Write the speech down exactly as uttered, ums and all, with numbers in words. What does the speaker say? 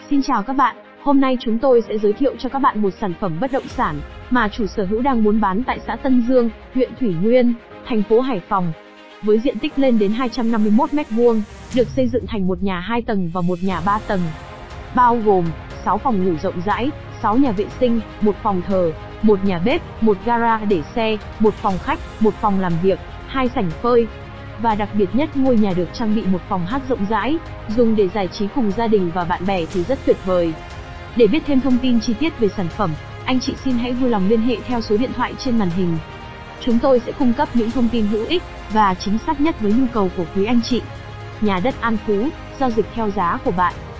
Xin chào các bạn, hôm nay chúng tôi sẽ giới thiệu cho các bạn một sản phẩm bất động sản mà chủ sở hữu đang muốn bán tại xã Tân Dương, huyện Thủy Nguyên, thành phố Hải Phòng. Với diện tích lên đến hai trăm năm mươi mốt mét vuông, được xây dựng thành một nhà hai tầng và một nhà ba tầng. Bao gồm sáu phòng ngủ rộng rãi, sáu nhà vệ sinh, một phòng thờ, một nhà bếp, một gara để xe, một phòng khách, một phòng làm việc, hai sảnh phơi. Và đặc biệt nhất, ngôi nhà được trang bị một phòng hát rộng rãi, dùng để giải trí cùng gia đình và bạn bè thì rất tuyệt vời. Để biết thêm thông tin chi tiết về sản phẩm, anh chị xin hãy vui lòng liên hệ theo số điện thoại trên màn hình. Chúng tôi sẽ cung cấp những thông tin hữu ích và chính xác nhất với nhu cầu của quý anh chị. Nhà đất An Phú, giao dịch theo giá của bạn.